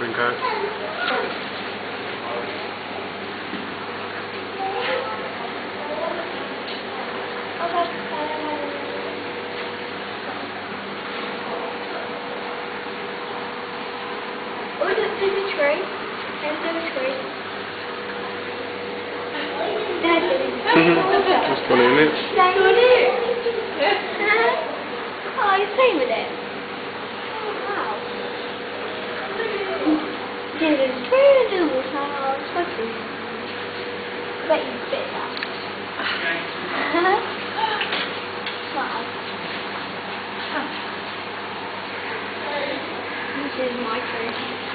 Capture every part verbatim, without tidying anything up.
and go. Oh, there's a tree. There's a tree. Just gone in it. Playing with it? Oh, he's playing with it. Oh, wow. Yeah, there's a tree in the water. It's funny. I bet you bit that. Wow. This is my tree.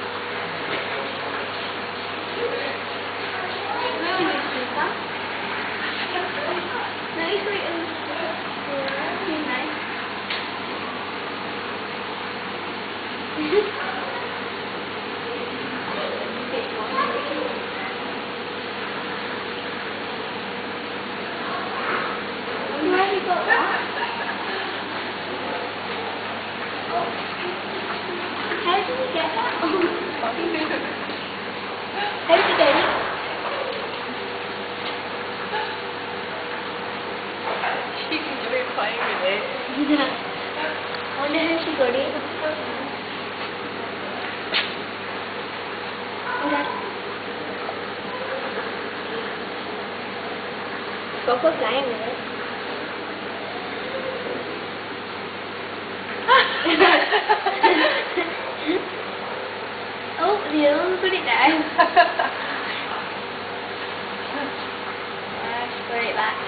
Where have you got that? How did you get that? How did you get it? She can do it playing with it. I wonder how she got it. Okay. Go for playing with it. Oh, the other one put it down. Yeah, she put it back.